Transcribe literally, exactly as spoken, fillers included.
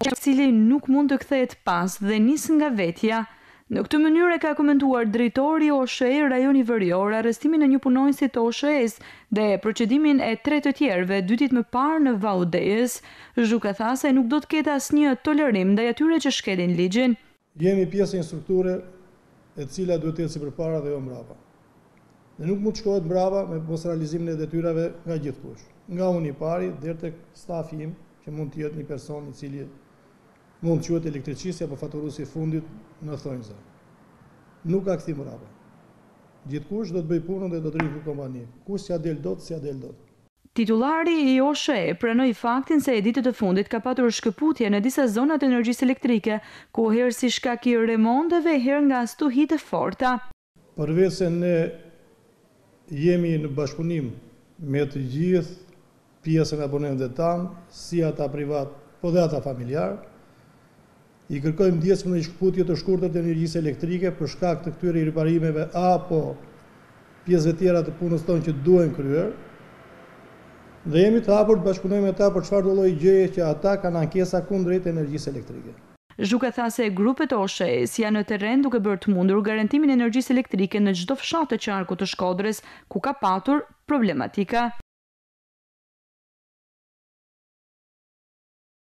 i cili nuk mund të kthehet pas dhe nis nga vetja. Në këtë mënyrë e ka komentuar drejtori O S H E rajoni Verior arrestimin e një punonjësi të O S H E-s dhe procedimin e tre të tjerëve dy ditë më parë në Vaudejës. Zhuka tha se nuk do të ketë asnjë tolerim ndaj atyre që shkelin ligjin. Jemi pjesë e një strukture e cila duhet të jetë sipërpara dhe jo mbrapa. Dhe nuk mund të shkohet mbrapa me mos realizimin e detyrave nga gjithkush. Nga unë i pari deri tek stafi im, që mund të jetë një person i cili mund të quhet elektricist apo faturuesi i fundit në thonjza. Nuk ka kthim mbrapa. Gjithkush do të bëj punën dhe do të rrihet kompani. Kush s'ja del dot, s'ja del dot. Titulari i O S H E pranoi faktin se e ditët e fundit ka patur shkëputje në disa zona të energjisë elektrike, ku herë si shkak i remonteve, herë nga stuhi të forta. Përveç se ne jemi në bashkëpunim me të gjithë pjesën e abonentëve tanë, si ata privat, po dhe ata familjar, i kërkojmë ndjesë në një shkëputje të shkurtër të energjisë elektrike për shkak të këtyre riparimeve apo pjesëve tjera të punës tonë që duhen kryer. Dhe jemi të hapur të bashkëpunojmë me ta për çfarë do lloji gjëje që ata kanë ankesa kundrejt energjisë elektrike. Zhuka tha se grupet O S H E-s janë në terren duke bërë të mundur garantimin e energjisë elektrike në çdo fshat të qarkut të Shkodrës, ku ka patur problematika.